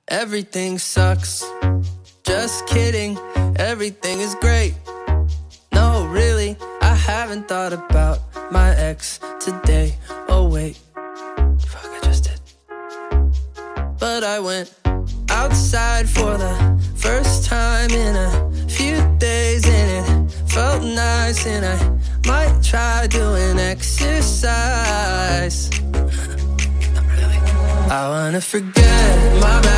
Everything sucks. Just kidding, everything is great. No, really, I haven't thought about my ex today. Oh wait, fuck, I just did. But I went outside for the first time in a few days, and it felt nice, and I might try doing exercise. I wanna forget my bad